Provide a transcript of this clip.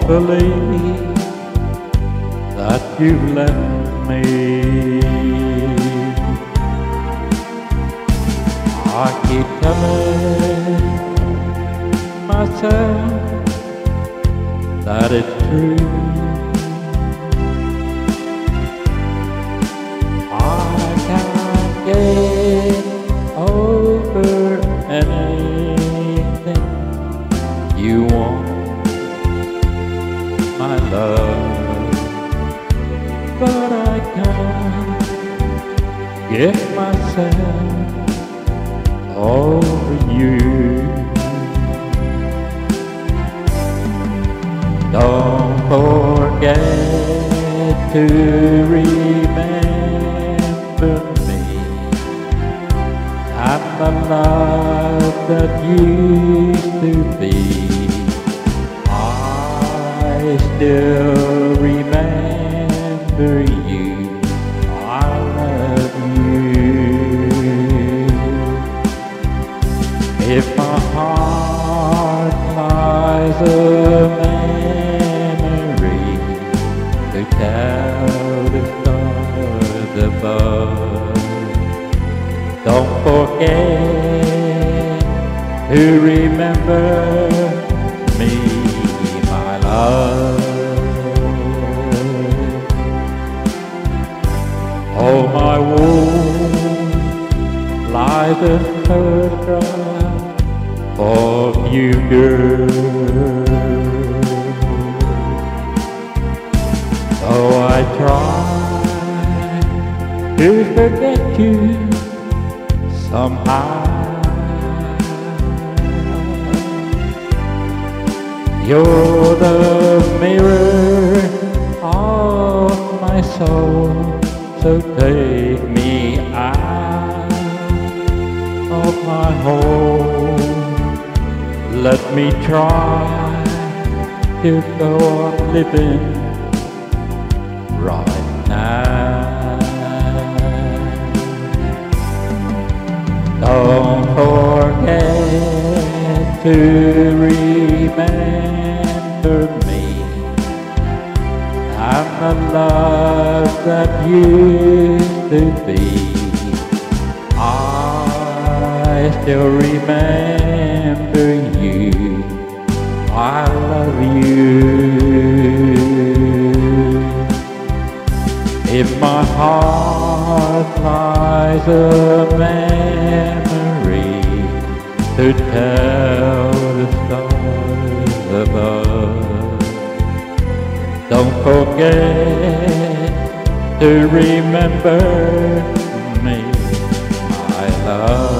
believe that you left me. I keep telling myself that it's true. I can't get over anything you want, my love, but I can't get myself over you. Don't forget to remember me and the love that used to be. I still remember you. I love you. If my heart lies a memory to tell the stars above, don't forget to remember me, my love. Oh, my wound lies a photograph of you, girl. Though I try to forget you somehow, you're the mirror of my soul, so take me out of my home. Let me try to go on living right now. Don't forget to remember me and the love that used to be. I still remember you. I love you. If my heart lies a memory to tell the stars above, don't forget to remember me, my love.